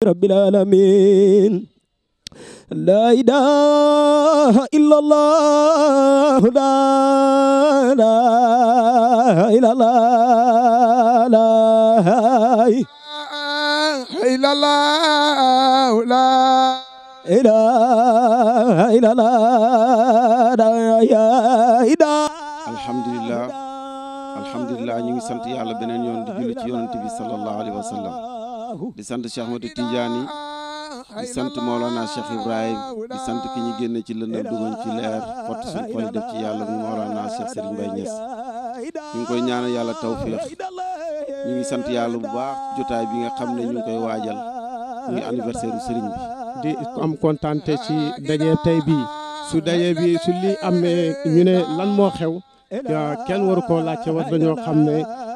rabbil alamin la ilaha illallah la ilaha illallah la ilaha illallah alhamdulillah ñu ngi sant yàlla beneen yoon di julli ci yonent bi sallallahu alayhi wa sallam di sant Cheikh Ahmadou Tidiane di sant Maolana Cheikh Ibrahim di sant ki ñu génne ci lëndëm dugañ ci leer fott suñu xol def ci yàlla mu Maolana Cheikh Serigne Mbaye Niass ñu ngi koy ñaanal yàlla tawfiix ñu ngi sant yàlla bu baax jotaay bi nga xam ne ñu ngi koy waajal muy anniversaire u Serigne bi di am kontaante ci daje tey bi su daje bi su li amee ñu ne lan moo xew kenn waru koo laajte war dañoo xam ne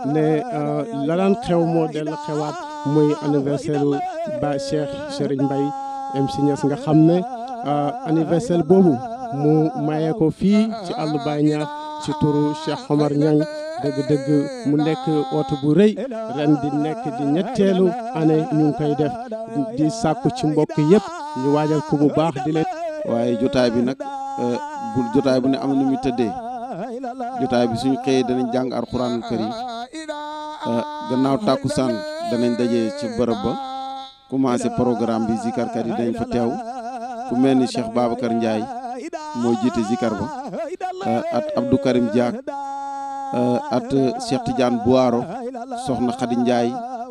la daan xew moo dellu xewaat muy anniversaire u Baye Cheikh Serigne Mbaye MC Niass nga xam ne anniversaire boobu mu mayee ko fii ci àllu Baye Niass ci turu Cheikh Omar Niang dëgg-dëgg mu nekk oote bu rëy ren di nekk di ñetteelu année ñu ngi koy def di sàkku ci mbokk yëpp ñu waajal ko bu baax di leen. waaye jotaay bi nag bu jotaay bu ne am na nu muy tëddee jotaay bi suñu xëyee danañ jàng alxuraanul karim gannaaw tàkkusaan danañ daje ci bërëb ba commencé programme bi zikarkat yi dañ fa teew ku mel ni Cheikh Babacar Ndiaye mooy jiite zikar ba at Abdou Karim Diak at Cheikh Tidiane Bouaro soxna Khady Ndiaye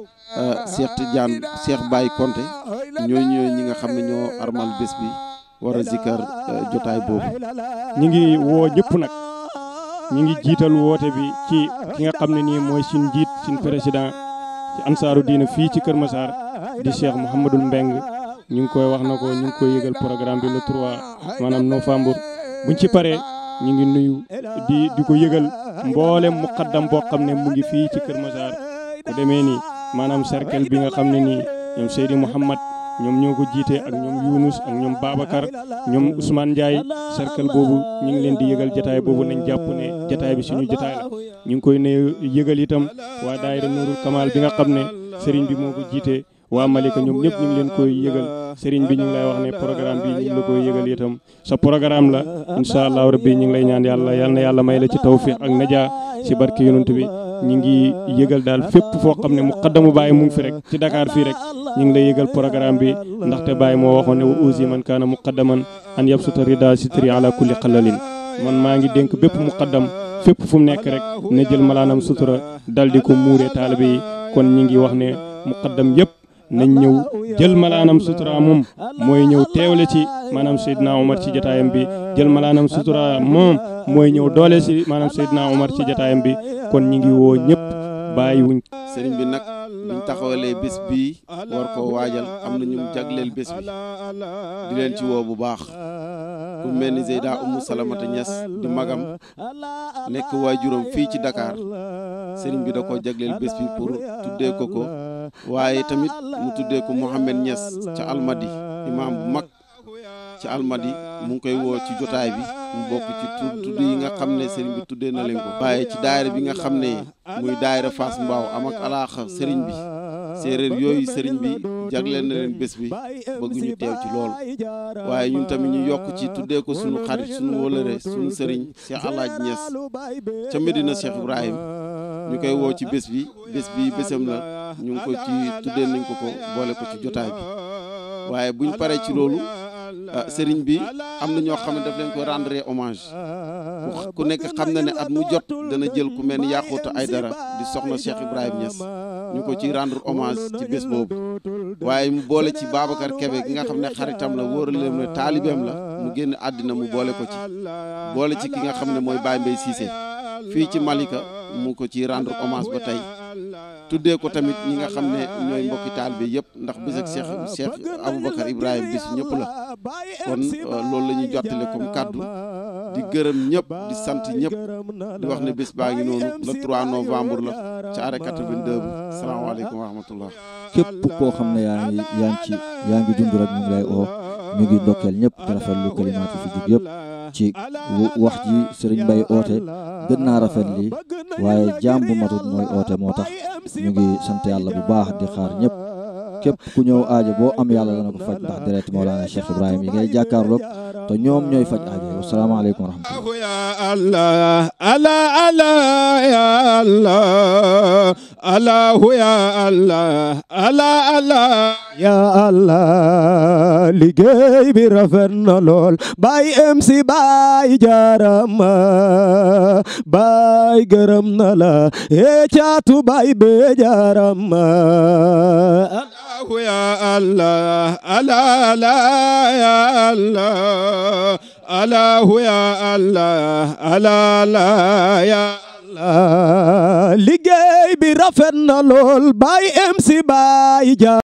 Cheikh Tidiane Cheikh Baye Konté ñooñu ñi nga xam ne ñoo armal bés bi war a zikar jotaay boobu. ñi ngi woo ñëpp nag ñi ngi jiital woote bi ci ki nga xam ne nii mooy suñ jiit suñ président ci ansaaru diina fii ci Kër Massar di Cheikh Mouhamadul Mbeng ñu ngi koy wax na ko ñu ngi koy yëgal programme bi le 3 maanaam novembre buñ ci paree ñu ngi nuyu di ko yëgal mboolem muqaddam boo xam ne mu ngi fii ci Kër Massar ku demee ni maanaam cercle bi nga xam ne nii ñoom Seydi Mouhamad ñoom ñoo ko jiite ak ñoom Younus ak ñoom Babacar ñoom Ousmane Ndiaye cercle boobu ñu ngi leen di yëgal jotaay boobu nañ jàpp ne jotaay bi suñu jotaay la ñu ngi koy ne yëgal itam waa daayira Nuurul Kamal bi nga xam ne sëriñ bi moo ko jiite waa Malika ñoom ñëpp ñu ngi leen koy yëgal sëriñ bi ñu ngi lay wax ne programme bi ñu ngi la koy yëgal itam sa programme la incha allahu rabbi ñu ngi lay ñaan yàlla yal na yàlla may la ci tawfiq ak najaa ci barke yonent bi ñu ngi yëgal daal fépp foo xam ne muqaddamu Baye mu ngi fi rek ci Dakar fii rek ñu ngi lay yëgal programme bi ndaxte Baye moo waxoon ne wa usi man kaana muqaddaman an yabsuta rida sitri ala kulli xalalin man maa ngi dénk bépp muqaddam fépp fu mu nekk rek ne jël malaanam sutura dal di ko muuree taalibe yi kon ñu ngi wax ne muqaddam yëpp nañ ñëw jël malaanam sutura moom mooy ñëw teewle ci maanaam Seydina Omar ci jotaayam bi jël malaanam sutura moom mooy ñëw doole ci maanaam Seydina Omar ci jotaayam bi kon ñi ngi woo ñëpp bàyyiwuñ. sëriñ bi nag buñ taxawalee bés bii war koo waajal am na ñu jagleel bés bi di leen ci woo bu baax ku mel ni Zeyda Umu Salamata Niass di magam nekk waajuram fii ci Dakar sëriñ bi da koo jagleel bés bi pour tuddee ko waaye tamit mu tuddee ko Mouhamed Niass ca Almadi imaam bu mag ci Almadi mu ngi koy woo ci jotaay bi mu bokk ci tudd yi nga xam ne sëriñ bi tuddee na leen ko Baye ci daayira bi nga xam ne muy daayira Fass Mbao am ak alaaxa sëriñ bi séeréer yooyu sëriñ bi jagleel na leen bés bi bëgg ñu teew ci loolu waaye ñun tamit ñu yokk ci tuddee ko suñu xarit suñu wóllëre suñu sëriñ Cheikh Alaaji Niass ca Medina Cheikh Ibrahim ñu koy woo ci bés bi bésam la ñu ngi ko ci tuddee nañ ko boole ko ci jotaay bi waaye buñ paree ci loolu sëriñ bi am na ñoo xam ne daf leen koy rendre hommage ku nekk xam na ne at mu jot dana jël ku mel ni Yaxuuta Aydara di soxna Cheikh Ibrahim Niass ñu ko ci rendre hommage ci bés boobu waaye mu boole ci Babacar Kebe gi nga xam ne xaritam la wóoraleem ne taalibeem la mu génn àddina mu boole ko ci boole ci ki nga xam ne mooy Baye Mbaye Cissé fii ci Malika mu ko ci rendre hommage ba tey tuddee ko tamit ñi nga xam ne ñooy mbokki taalibe yëpp ndax bis ak Cheikh Aboubacar Ibrahima bis ñëpp la kon loolu la ñuy jottale comme kaddu di gërëm ñëpp di sant ñëpp di wax ne bés baa ngi noonu le 3 novembre la ca arrêt 82 bi salaamaaleykum wa rahmatullah. képp koo xam ne yaa ngi dund rek ñu ngi lay oo ñu ngi ndokkeel ñëpp te rafetlu kalimaatu fi jug yëpp ci wax ji Serigne Mbaye oote gën naa rafet li waaye jaam bu matut mooy oote moo tax ñu ngi sant yàlla bu baax di xaar ñëpp képp ku ñëw aajo boo am yàlla dana ko faj ndax deret Mawlana Cheikh Ibrahim yi ngay jàkkaarloog te ñoom ñooy faj aajo yi wasalaamaaleykum wa rahmatulah ya Allah ala ala ya Allah Allahu ya Allah ala ala ya Allah liggéey bi rafet na lool Baye MC Baye jaarama Baye gërëm na la e caatu Baye be jaarama Allahu ya Allah ala ala ya Allah Allahu ya Allah ala ala ya Allah liggéey bi rafet na lool Baye MC Baye